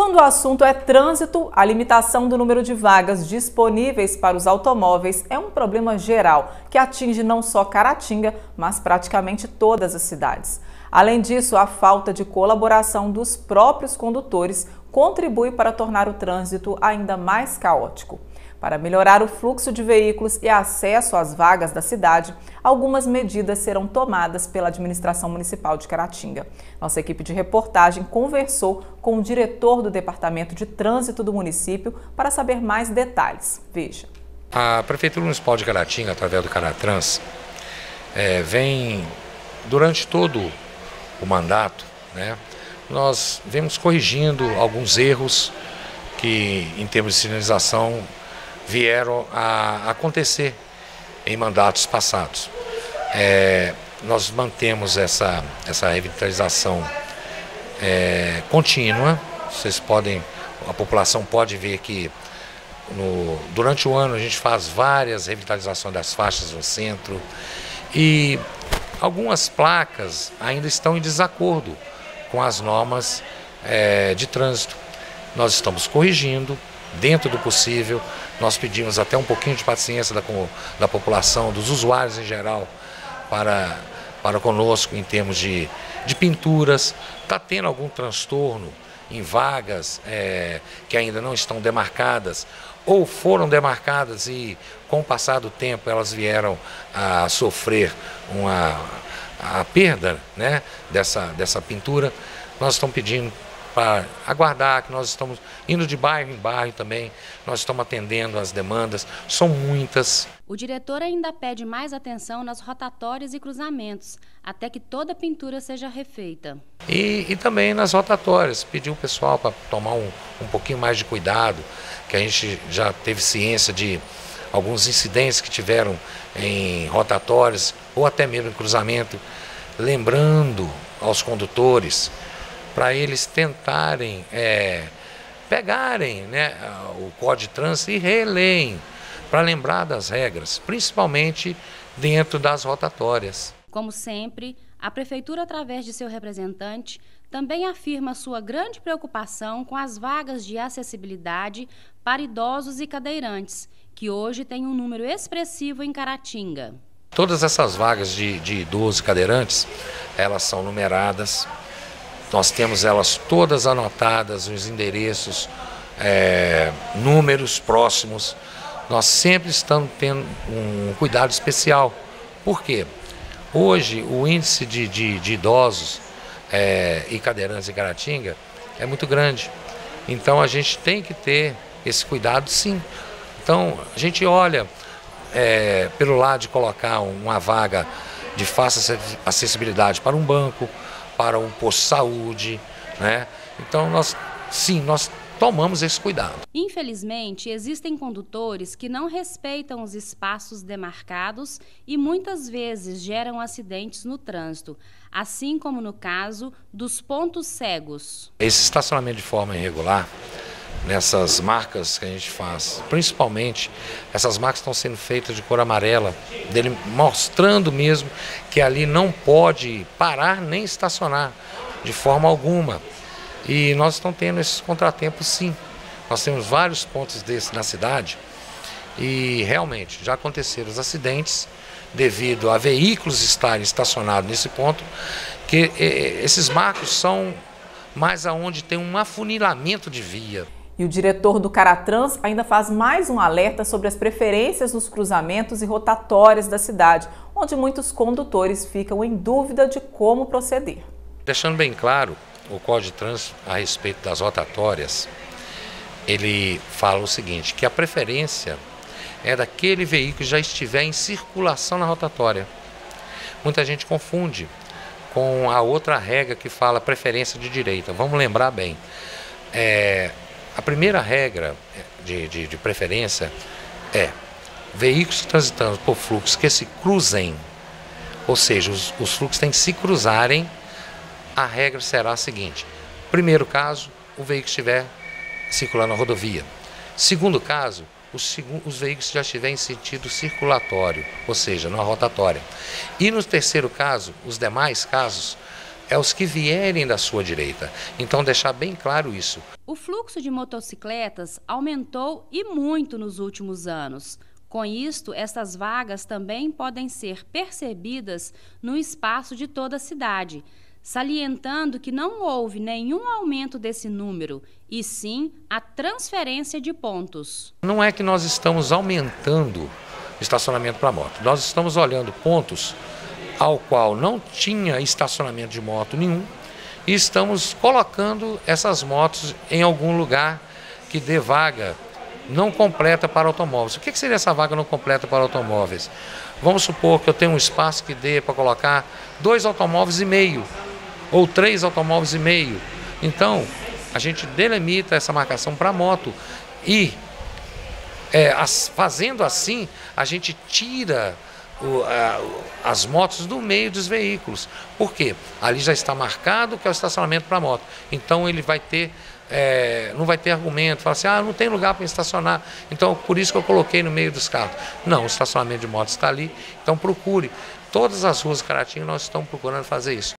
quando o assunto é trânsito, a limitação do número de vagas disponíveis para os automóveis é um problema geral que atinge não só Caratinga, mas praticamente todas as cidades. Além disso, a falta de colaboração dos próprios condutores contribui para tornar o trânsito ainda mais caótico. Para melhorar o fluxo de veículos e acesso às vagas da cidade, algumas medidas serão tomadas pela administração municipal de Caratinga. Nossa equipe de reportagem conversou com o diretor do Departamento de Trânsito do município para saber mais detalhes. Veja. A Prefeitura Municipal de Caratinga, através do Caratrans, vem durante todo o mandato, nós vemos corrigindo alguns erros que, em termos de sinalização, vieram a acontecer em mandatos passados. Nós mantemos essa revitalização contínua. A população pode ver que durante o ano a gente faz várias revitalizações das faixas no centro e algumas placas ainda estão em desacordo com as normas de trânsito. Nós estamos corrigindo dentro do possível. Nós pedimos até um pouquinho de paciência da população, dos usuários em geral, para conosco em termos de pinturas. Está tendo algum transtorno em vagas que ainda não estão demarcadas ou foram demarcadas e, com o passar do tempo, elas vieram a sofrer a perda dessa pintura. Nós estamos pedindo para aguardar, que nós estamos indo de bairro em bairro também, nós estamos atendendo as demandas, são muitas. O diretor ainda pede mais atenção nas rotatórias e cruzamentos, até que toda a pintura seja refeita. E também nas rotatórias, pediu o pessoal para tomar um pouquinho mais de cuidado, que a gente já teve ciência de alguns incidentes que tiveram em rotatórias ou até mesmo em cruzamento, lembrando aos condutores para eles tentarem pegarem o Código de Trânsito e releem, para lembrar das regras, principalmente dentro das rotatórias. Como sempre, a Prefeitura, através de seu representante, também afirma sua grande preocupação com as vagas de acessibilidade para idosos e cadeirantes, que hoje tem um número expressivo em Caratinga. Todas essas vagas de idosos e cadeirantes, elas são numeradas. Nós temos elas todas anotadas, os endereços, números próximos. Nós sempre estamos tendo um cuidado especial. Por quê? Hoje o índice de idosos e cadeirantes em Caratinga é muito grande. Então a gente tem que ter esse cuidado, sim. Então a gente olha pelo lado de colocar uma vaga de fácil acessibilidade para um banco, para um posto de saúde, Então nós tomamos esse cuidado. Infelizmente, existem condutores que não respeitam os espaços demarcados e muitas vezes geram acidentes no trânsito, assim como no caso dos pontos cegos. Esse estacionamento de forma irregular, nessas marcas que a gente faz, principalmente essas marcas estão sendo feitas de cor amarela, mostrando mesmo que ali não pode parar nem estacionar de forma alguma. E nós estamos tendo esses contratempos, sim. Nós temos vários pontos desses na cidade e realmente já aconteceram os acidentes devido a veículos estarem estacionados nesse ponto, que esses marcos são mais aonde tem um afunilamento de via. E o diretor do Caratrans ainda faz mais um alerta sobre as preferências nos cruzamentos e rotatórias da cidade, onde muitos condutores ficam em dúvida de como proceder. Deixando bem claro, o Código de Trânsito a respeito das rotatórias, ele fala o seguinte, que a preferência é daquele veículo que já estiver em circulação na rotatória. Muita gente confunde com a outra regra que fala preferência de direita. Vamos lembrar bem. A primeira regra de preferência é veículos transitando por fluxos que se cruzem, ou seja, os fluxos têm que se cruzarem. A regra será a seguinte: primeiro caso, o veículo estiver circulando na rodovia. Segundo caso, os veículos já estiverem em sentido circulatório, ou seja, numa rotatória. E no terceiro caso, os demais casos, é os que vierem da sua direita. Então, deixar bem claro isso. O fluxo de motocicletas aumentou e muito nos últimos anos. Com isto, essas vagas também podem ser percebidas no espaço de toda a cidade, salientando que não houve nenhum aumento desse número, e sim a transferência de pontos. Não é que nós estamos aumentando estacionamento para moto. Nós estamos olhando pontos ao qual não tinha estacionamento de moto nenhum e estamos colocando essas motos em algum lugar que dê vaga não completa para automóveis. O que seria essa vaga não completa para automóveis? Vamos supor que eu tenho um espaço que dê para colocar 2 automóveis e meio ou 3 automóveis e meio. Então, a gente delimita essa marcação para moto e fazendo assim, a gente tira as motos do meio dos veículos. Por quê? Ali já está marcado que é o estacionamento para moto. Então ele vai ter, não vai ter argumento, fala assim, não tem lugar para estacionar, então por isso que eu coloquei no meio dos carros. Não, o estacionamento de moto está ali, então procure. Todas as ruas de Caratinga nós estamos procurando fazer isso.